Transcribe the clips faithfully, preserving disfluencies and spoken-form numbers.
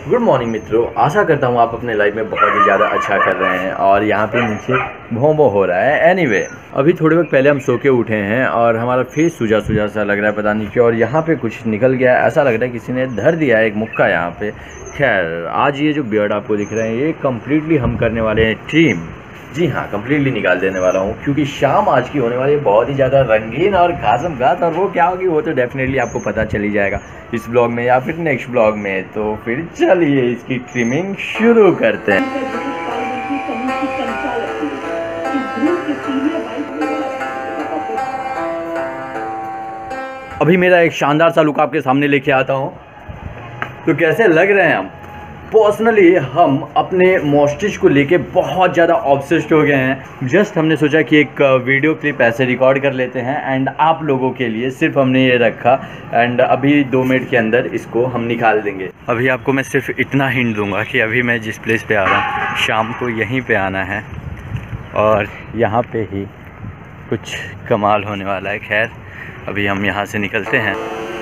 Good morning मित्रों, आशा करता हूँ आप अपने लाइफ में बहुत ही ज़्यादा अच्छा कर रहे हैं। और यहाँ पे नीचे भोंबो हो रहा है। एनीवे anyway, अभी थोड़े वक्त पहले हम सो के उठे हैं और हमारा फेस सूजा सूजा सा लग रहा है, पता नहीं क्यों। और यहाँ पे कुछ निकल गया है, ऐसा लग रहा है किसी ने धर दिया है एक मुक्का यहाँ पे। खैर, आज ये जो बियर्ड आपको दिख रहे हैं ये कम्प्लीटली हम करने वाले हैं ट्रिम। जी हाँ, कम्प्लीटली निकाल देने वाला हूँ क्योंकि शाम आज की होने वाली है बहुत ही ज़्यादा रंगीन और खासम खास। और वो क्या होगी वो तो डेफिनेटली आपको पता चल ही जाएगा इस ब्लॉग में या फिर नेक्स्ट ब्लॉग में। तो फिर चलिए इसकी ट्रिमिंग शुरू करते हैं। अभी मेरा एक शानदार सा लुक आपके सामने लेके आता हूँ। तो कैसे लग रहे हैं हम? पर्सनली हम अपने मॉइस्चर को लेके बहुत ज़्यादा ऑब्सेस्ड हो गए हैं। जस्ट हमने सोचा कि एक वीडियो क्लिप ऐसे रिकॉर्ड कर लेते हैं एंड आप लोगों के लिए सिर्फ हमने ये रखा। एंड अभी दो मिनट के अंदर इसको हम निकाल देंगे। अभी आपको मैं सिर्फ इतना हिंट दूंगा कि अभी मैं जिस प्लेस पे आ रहा हूँ शाम को यहीं पे आना है और यहाँ पे ही कुछ कमाल होने वाला है। खैर, अभी हम यहाँ से निकलते हैं।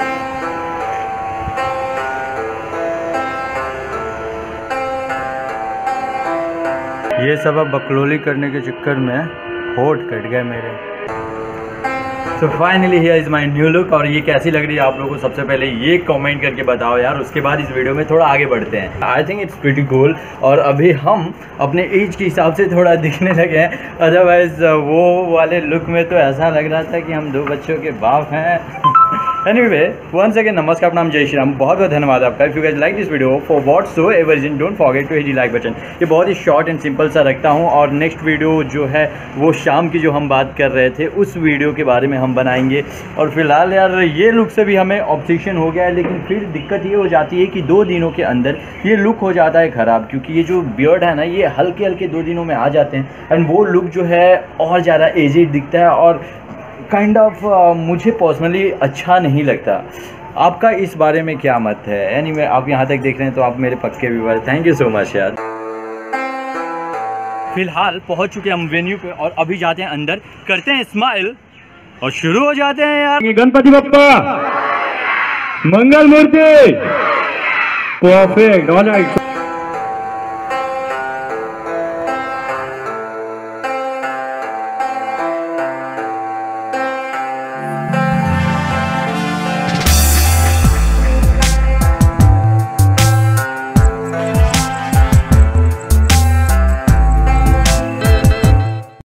ये सब अब बकलोली करने के चक्कर में होठ कट गए मेरे। तो finally here is my new look. और ये कैसी लग रही है आप लोगों को सबसे पहले ये कमेंट करके बताओ यार। उसके बाद इस वीडियो में थोड़ा आगे बढ़ते हैं। I think it's pretty cool. और अभी हम अपने एज के हिसाब से थोड़ा दिखने लगे हैं। अदरवाइज़ वो वाले लुक में तो ऐसा लग रहा था कि हम दो बच्चों के बाप हैं। एनीवे, वन सेकेंड, नमस्कार, नाम जय श्री राम। बहुत बहुत धन्यवाद आपका। If you guys like this video for whatsoever reason don't forget to hit the like button. ये बहुत ही शॉर्ट एंड सिंपल सा रखता हूँ। और नेक्स्ट वीडियो जो है वो शाम की जो हम बात कर रहे थे उस वीडियो के बारे में हम बनाएंगे। और फिलहाल यार ये लुक से भी हमें ऑब्सेशन हो गया है, लेकिन फिर दिक्कत ये हो जाती है कि दो दिनों के अंदर ये लुक हो जाता है ख़राब। क्योंकि ये जो बियर्ड है ना ये हल्के हल्के दो दिनों में आ जाते हैं एंड वो लुक जो है और ज़्यादा एजिड दिखता है और काइंड ऑफ uh, मुझे पर्सनली अच्छा नहीं लगता। आपका इस बारे में क्या मत है? एनीवे, आप यहाँ तक देख रहे हैं तो आप मेरे पक्के viewer, thank you so much यार। फिलहाल पहुँच चुके हम वेन्यू पे और अभी जाते हैं अंदर, करते हैं स्माइल और शुरू हो जाते हैं यार। गणपति बप्पा मंगल मूर्ति परफेक्ट। All right.